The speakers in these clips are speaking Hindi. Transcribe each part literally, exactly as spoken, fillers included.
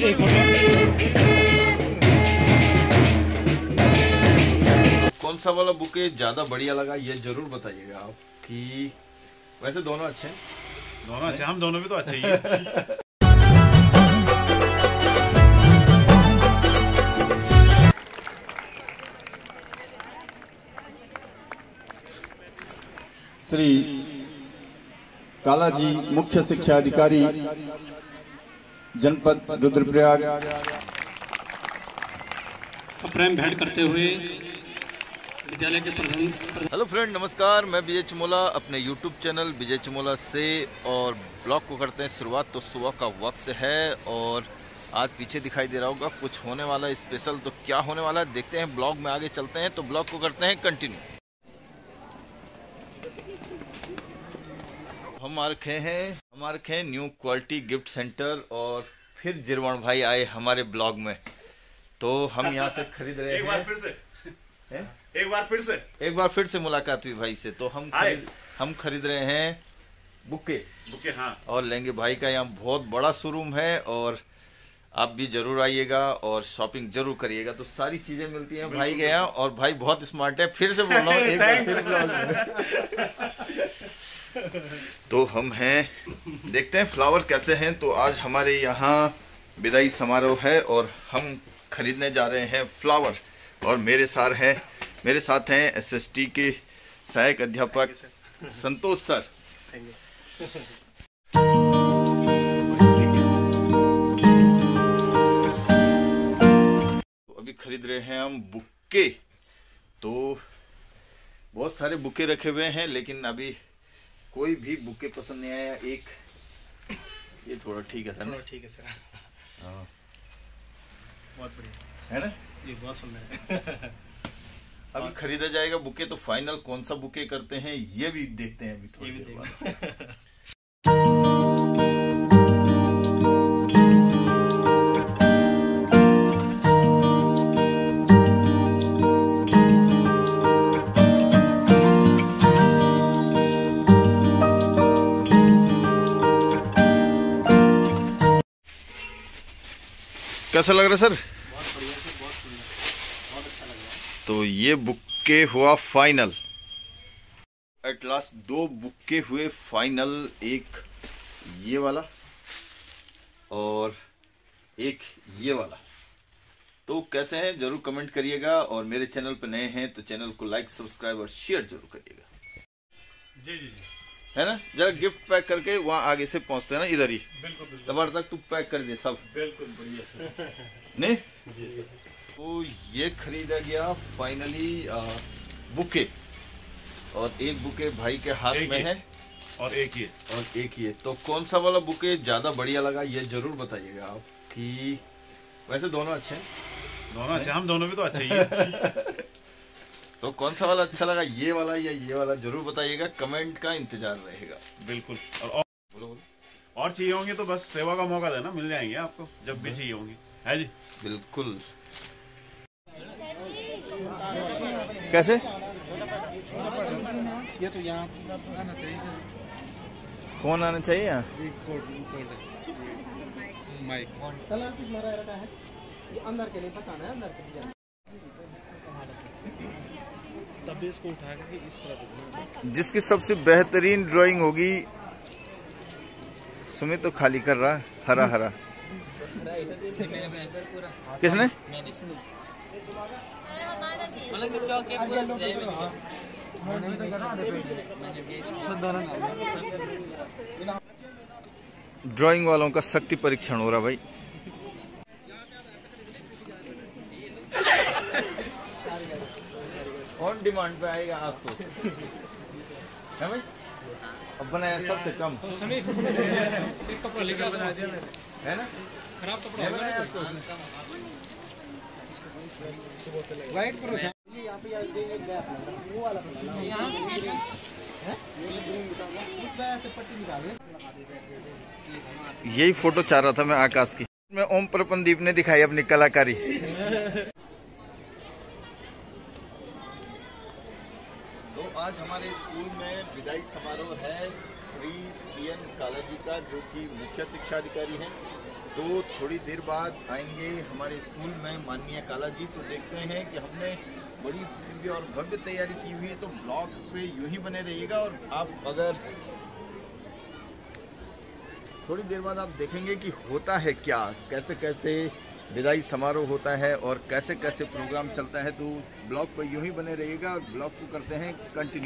कौन सा वाला बुके ज्यादा बढ़िया लगा ये जरूर बताइएगा आप। कि वैसे दोनों अच्छे हैं, दोनों अच्छे, हम दोनों भी तो अच्छे ही हैं। श्री कालाजी मुख्य शिक्षा अधिकारी जनपद रुद्रप्रयाग प्रेम भेंट करते हुए विद्यालय के प्रधान। हेलो फ्रेंड, नमस्कार। मैं विजय चमोला अपने यूट्यूब चैनल विजय चमोला से और ब्लॉग को करते हैं शुरुआत। तो सुबह का वक्त है और आज पीछे दिखाई दे रहा होगा कुछ होने वाला है स्पेशल। तो क्या होने वाला है देखते हैं, ब्लॉग में आगे चलते हैं। तो ब्लॉग को करते हैं कंटिन्यू। हम आ रखे हैं हम आ रखे हैं न्यू क्वालिटी गिफ्ट सेंटर और फिर जिरवान भाई आए हमारे ब्लॉग में। तो हम यहाँ से खरीद रहे हैं। एक बार फिर से है? एक बार फिर से एक बार फिर से मुलाकात हुई भाई से। तो हम खरीद, हम खरीद रहे हैं बुके बुके हाँ। और लेंगे। भाई का यहाँ बहुत बड़ा शोरूम है और आप भी जरूर आइएगा और शॉपिंग जरूर करिएगा। तो सारी चीजें मिलती हैं भाई के यहाँ और भाई बहुत स्मार्ट है। फिर से बोल रहा हूँ एक बार फिर ब्लॉग। तो हम हैं, देखते हैं फ्लावर कैसे हैं। तो आज हमारे यहाँ विदाई समारोह है और हम खरीदने जा रहे हैं फ्लावर। और मेरे साथ हैं मेरे साथ हैं एसएसटी के सहायक अध्यापक संतोष सर। तो अभी खरीद रहे हैं हम बुके। तो बहुत सारे बुके रखे हुए हैं लेकिन अभी कोई भी बुके पसंद नहीं आया। एक ये थोड़ा ठीक है सर, ठीक है सर। हाँ बहुत बढ़िया है ना, ये बहुत सुंदर है। अभी खरीदा जाएगा बुके। तो फाइनल कौन सा बुके करते हैं ये भी देखते हैं अभी थोड़ी देर बाद। कैसा लग रहा है सर? बहुत बढ़िया सर, बहुत सुंदर, बहुत अच्छा लग रहा है। तो ये बुके हुआ फाइनल। एट लास्ट दो बुके हुए फाइनल, एक ये वाला और एक ये वाला। तो कैसे हैं जरूर कमेंट करिएगा और मेरे चैनल पर नए हैं तो चैनल को लाइक सब्सक्राइब और शेयर जरूर करिएगा। जी जी जी, है ना। जरा गिफ्ट पैक करके वहाँ आगे से पहुँचते हैं ना, इधर ही। बिल्कुल बिल्कुल। तबार तक तू पैक कर दे सब। बिल्कुल बढ़िया सर। नहीं जी जी। तो ये खरीदा गया फाइनली बुके और एक बुके भाई के हाथ में है और एक ये और एक ये। तो कौन सा वाला बुके ज्यादा बढ़िया लगा ये जरूर बताइएगा आप। कि वैसे दोनों अच्छे हैं, दोनों अच्छे, हम दोनों भी तो अच्छे ही हैं। तो कौन सा वाला अच्छा लगा, ये वाला या ये वाला, जरूर बताइएगा। कमेंट का इंतजार रहेगा। बिल्कुल। और, और बोलो बोलो और चाहिए होंगे तो बस सेवा का मौका देना, मिल जाएंगे आपको जब भी चाहिए होंगी, है जी। बिल्कुल। कैसे ये तो यहाँ आना चाहिए। कौन आना चाहिए यहाँ? माइक कलर कुछ लगा रखा है, ये अंदर के लिए बताना है, अंदर के लिए तब इसको उठा के इस तरह। जिसकी सबसे बेहतरीन ड्राइंग होगी, सुमित तो खाली कर रहा है हरा हरा। किसने? ड्राइंग वालों का शक्ति परीक्षण हो रहा भाई। कौन डिमांड पे आएगा आज तो, है भाई? अब बनाया सबसे कम एक कपड़ा लेकर बना दिया है ना, खराब कपड़ा बनाया तो। वाइट पर उठा यहाँ पे ये गैप लग रहा है, वो वाला बनाना यहाँ है, ये ग्रीन निकालना, उस बैग से पट्टी निकालिए। यही फोटो चाह रहा था मैं आकाश की। मैं ओम प्रपंदीप ने दिखाई अपनी कलाकारी। तो आज हमारे स्कूल में विदाई समारोह है श्री सी एन कालाजी का, जो कि मुख्य शिक्षा अधिकारी हैं। तो थोड़ी देर बाद आएंगे हमारे स्कूल में माननीय काला जी। तो देखते हैं कि हमने बड़ी दिव्य और भव्य तैयारी की हुई है, तो ब्लॉग पे यूं ही बने रहिएगा। और आप अगर थोड़ी देर बाद आप देखेंगे कि होता है क्या, कैसे कैसे विदाई समारोह होता है और कैसे कैसे प्रोग्राम चलता है, तो ब्लॉग पर यूं ही बने रहिएगा और ब्लॉग को करते हैं कंटिन्यू।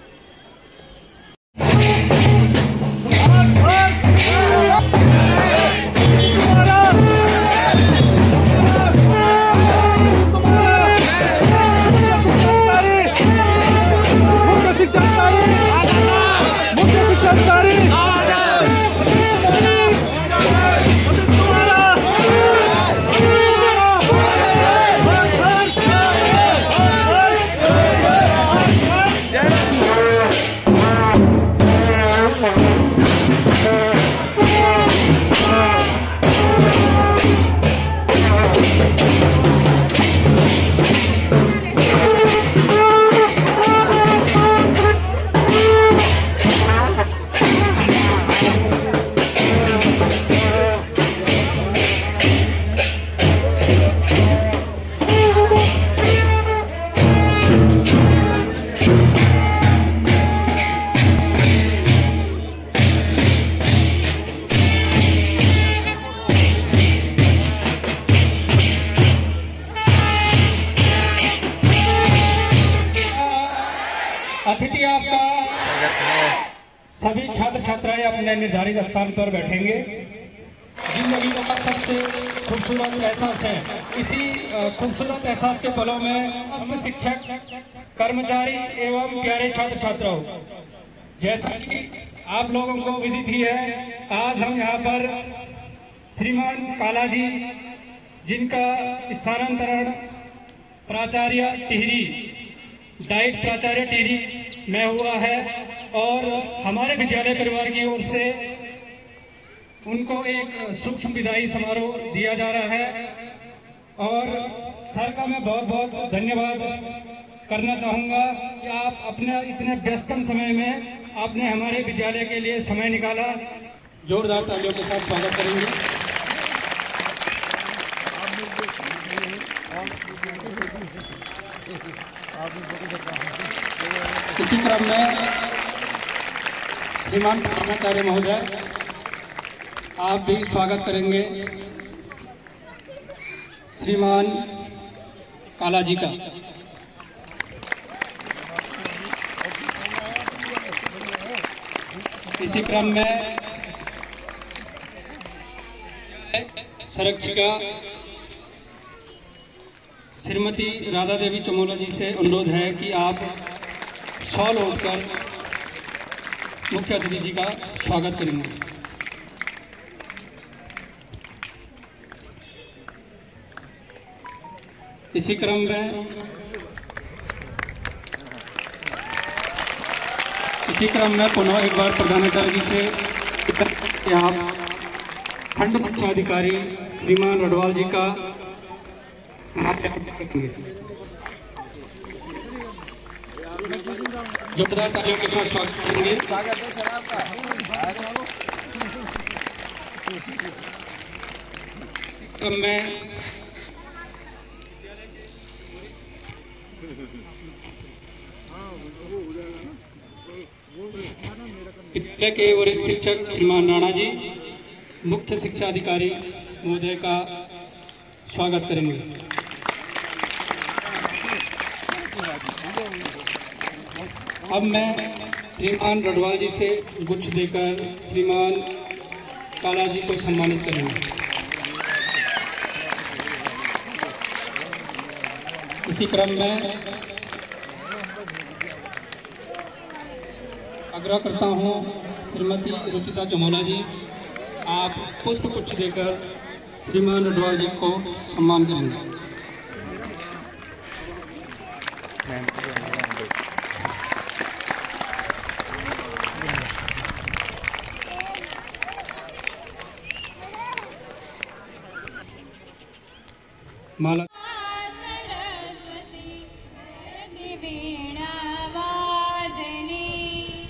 अतिथि आपका सभी छात्र छात्राएं अपने निर्धारित स्थान पर बैठेंगे। जिंदगी का सबसे खूबसूरत एहसास है। इसी खूबसूरत एहसास के पलों में समस्त शिक्षक, कर्मचारी एवं प्यारे छात्र छात्राओं, जैसा कि आप लोगों को विदित ही है, आज हम यहाँ पर श्रीमान काला जी, जिनका स्थानांतरण प्राचार्य टिहरी, डाइट प्राचार्य टिहरी में हुआ है, और हमारे विद्यालय परिवार की ओर से उनको एक सूक्ष्म विदाई समारोह दिया जा रहा है। और सर का मैं बहुत बहुत धन्यवाद करना चाहूँगा कि आप अपने इतने व्यस्तम समय में आपने हमारे विद्यालय के लिए समय निकाला। जोरदार तालियों के साथ स्वागत करेंगे। इसी क्रम में श्रीमान प्रधानाचार्य महोदय, आप भी स्वागत करेंगे श्रीमान काला जी का। इसी क्रम में संरक्षिका श्रीमती राधा देवी चमोला जी से अनुरोध है कि आप शॉल ओढ़कर मुख्य अतिथि जी का स्वागत करेंगे। इसी क्रम में इसी क्रम में पुनः एक बार प्रधानाचार्य जी से कि आप खंड शिक्षा अधिकारी श्रीमान रडवाल जी का जोरदार तालियों के साथ स्वागत करेंगे। अब मैं विद्यालय के वरिष्ठ शिक्षक श्रीमान राणा जी, मुख्य शिक्षा अधिकारी महोदय का स्वागत करेंगे। अब मैं श्रीमान रडवाल जी से गुच्छ देकर श्रीमान काला जी को सम्मानित करेंगे। इसी क्रम में आग्रह करता हूं श्रीमती रुचिता चमोला जी, आप पुष्प गुच्छ देकर श्रीमान रडवाल जी को सम्मान करेंगे। माला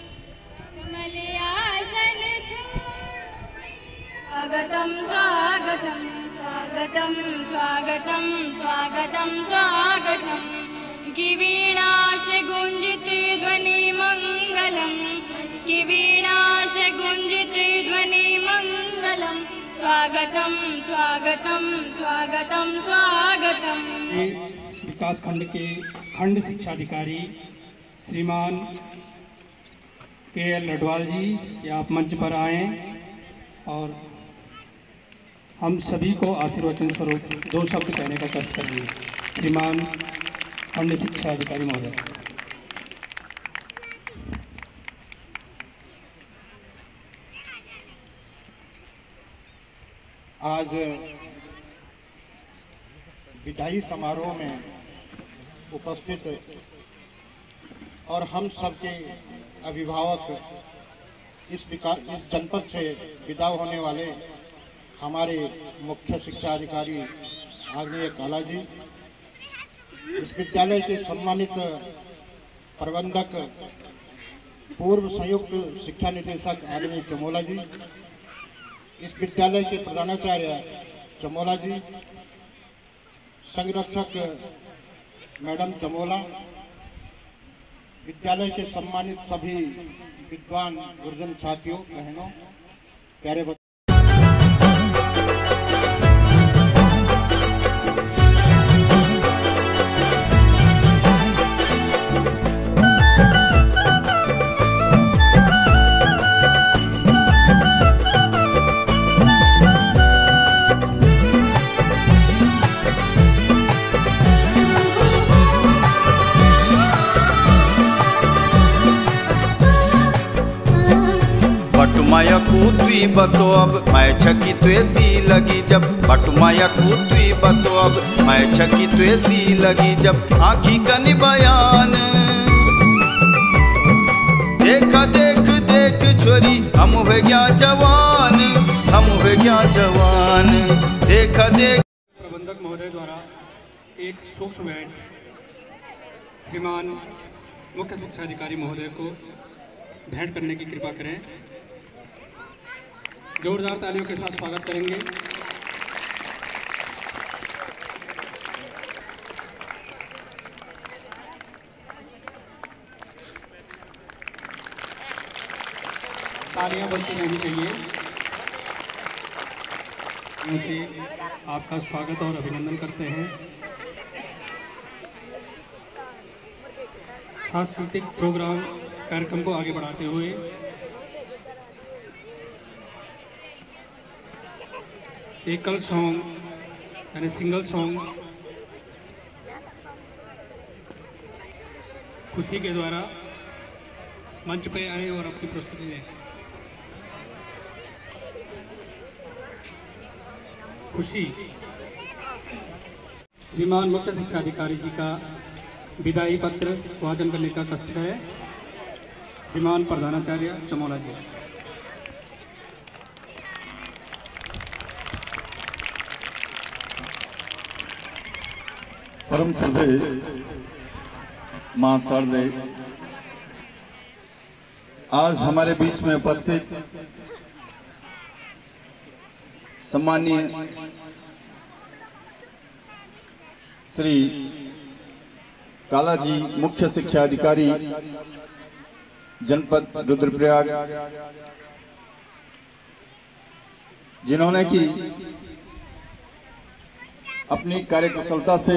स्वागतम स्वागतम स्वागतं स्वागतं स्वागतं स्वागतं की वीणा से गूंजती ध्वनि मंगलम की वीणा से गूंजती ध्वनि मंगलम स्वागतं स्वागतं स्वागतं स्वागतं। विकास खंड के खंड शिक्षा अधिकारी श्रीमान के एल लडवाल जी, या आप मंच पर आएं और हम सभी को आशीर्वचन स्वरूप दो शब्द कहने का कष्ट करेंगे। श्रीमान खंड शिक्षा अधिकारी महोदय। आज विदाई समारोह में उपस्थित और हम सबके अभिभावक, इस विकास इस जनपद से विदा होने वाले हमारे मुख्य शिक्षा अधिकारी आदरणीय काला जी, इस विद्यालय के सम्मानित प्रबंधक पूर्व संयुक्त शिक्षा निदेशक आदरणीय चमोला जी, इस विद्यालय के प्रधानाचार्य चमोला जी, संरक्षक मैडम चमोला, विद्यालय के सम्मानित सभी विद्वान गुरुजन साथियों, बहनों, प्यारे बच्चों, बटुमाया कूदवी बतो अब मैं छकी त्वेसी लगी जब बटुमाया कूदवी बतो अब मैं छकी त्वेसी लगी जब आँखी कनी बयान देखा देख देख छोरी हम हो गया जवान हम हो गया जवान देखा देख। प्रबंधक महोदय द्वारा एक सूक्ष्म भेंट श्रीमान मुख्य शिक्षा अधिकारी महोदय को भेंट करने की कृपा करें। जोरदार तालियों के साथ स्वागत करेंगे। तालियां बजती रहनी चाहिए। मुझे आपका स्वागत और अभिनंदन करते हैं। सांस्कृतिक प्रोग्राम कार्यक्रम को आगे बढ़ाते हुए एकल सॉन्ग यानी सिंगल सॉन्ग खुशी के द्वारा मंच पे आए और अपनी प्रस्तुति दें। खुशी श्रीमान मुख्य शिक्षा अधिकारी जी का विदाई पत्र वाचन करने का कष्ट है। श्रीमान प्रधानाचार्य चमोला जी। परम श्रद्धेय मां शारदे, आज हमारे बीच में उपस्थित सम्मानीय श्री काला जी, मुख्य शिक्षा अधिकारी जनपद रुद्रप्रयाग, जिन्होंने की अपनी कार्यकुशलता से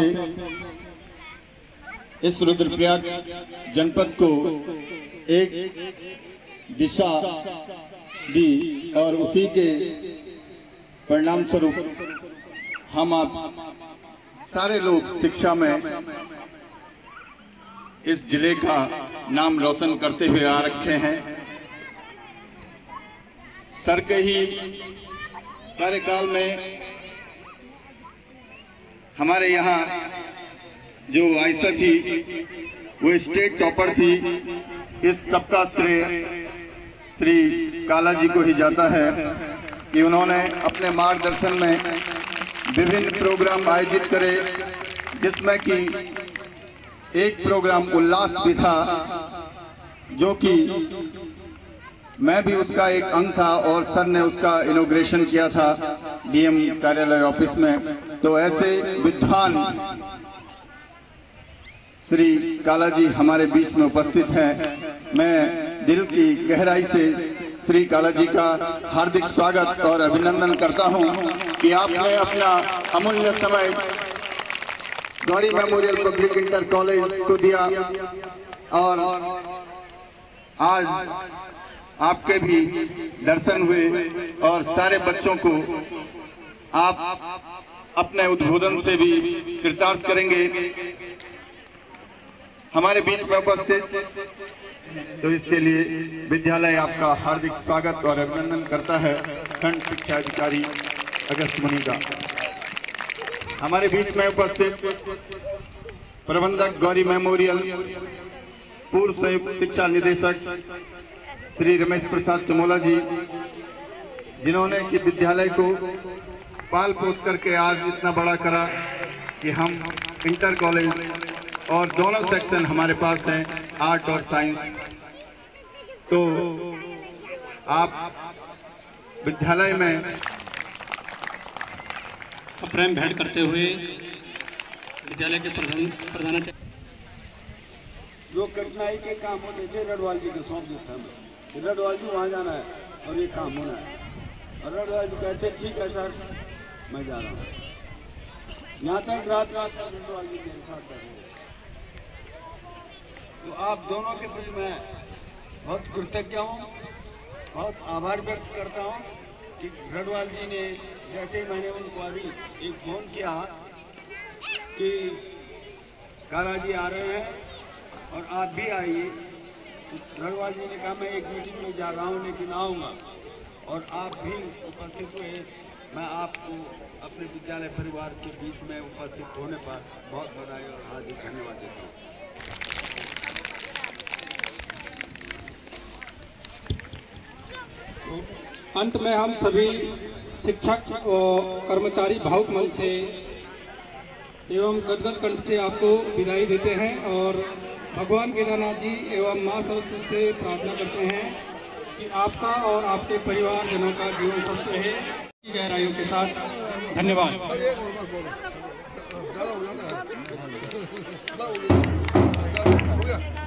इस रुद्रप्रयाग जनपद को एक दिशा दी और उसी के परिणाम स्वरूप हम आप सारे लोग शिक्षा में इस जिले का नाम रोशन करते हुए आ रखे हैं। सर के ही कार्यकाल में हमारे यहाँ जो आयशा थी वो स्टेट टॉपर थी। इस सबका श्रेय श्री काला जी को ही जाता है कि उन्होंने अपने मार्गदर्शन में विभिन्न प्रोग्राम आयोजित करे, जिसमें कि एक प्रोग्राम उल्लास भी था, जो कि मैं भी उसका एक अंग था और सर ने उसका इनॉग्रेशन किया था। डीएम कार्यालय ऑफिस में। तो ऐसे विद्वान श्री काला जी हमारे बीच में उपस्थित हैं। मैं दिल की गहराई से श्री काला जी का हार्दिक स्वागत और अभिनंदन करता हूं कि आपने अपना अमूल्य समय Gauri Memorial Public Inter College को दिया और आज आपके भी दर्शन हुए और सारे बच्चों को आप अपने उद्बोधन से भी कृतार्थ करेंगे हमारे बीच में उपस्थित। तो इसके लिए विद्यालय आपका हार्दिक स्वागत और अभिनंदन करता है। खंड शिक्षा अधिकारी अगस्त मुनि का हमारे बीच में उपस्थित प्रबंधक गौरी मेमोरियल पूर्व संयुक्त शिक्षा निदेशक श्री रमेश प्रसाद चमोला जी, जिन्होंने कि विद्यालय को पाल पोस करके आज इतना बड़ा करा कि हम इंटर कॉलेज और दोनों सेक्शन हमारे पास हैं, आर्ट और साइंस। तो आप विद्यालय में प्रेम भेंट करते हुए विद्यालय के प्रधान प्रधान जो कठिनाई के काम होते थे रडवाल जी को सौंप देता हमें, रडवाल जी वहाँ जाना है और ये काम होना है। और रडवाल जी कहते ठीक है सर मैं जा रहा हूँ। यहाँ तक रात रात तक रडवाल जी मेरे साथ कर रहे हैं। तो आप दोनों के प्रति मैं बहुत कृतज्ञ हूँ, बहुत आभार व्यक्त करता हूँ कि रडवाल जी ने जैसे ही मैंने उनको अभी एक फ़ोन किया कि काला जी आ रहे हैं और आप भी आइए, तो रडवाल जी ने कहा मैं एक मीटिंग में जा रहा हूँ लेकिन आऊँगा और आप भी उपस्थित हुए। मैं आपको अपने विद्यालय परिवार के बीच में उपस्थित होने पर बहुत बधाई और हार्दिक धन्यवाद देता हूँ। अंत में हम सभी शिक्षक और कर्मचारी भावुक मन से एवं गदगद कंठ से आपको विदाई देते हैं और भगवान केदारनाथ जी एवं माँ सरस्वती से प्रार्थना करते हैं कि आपका और आपके परिवारजनों का जीवन स्वस्थ रहे। गहराइयों के साथ धन्यवाद।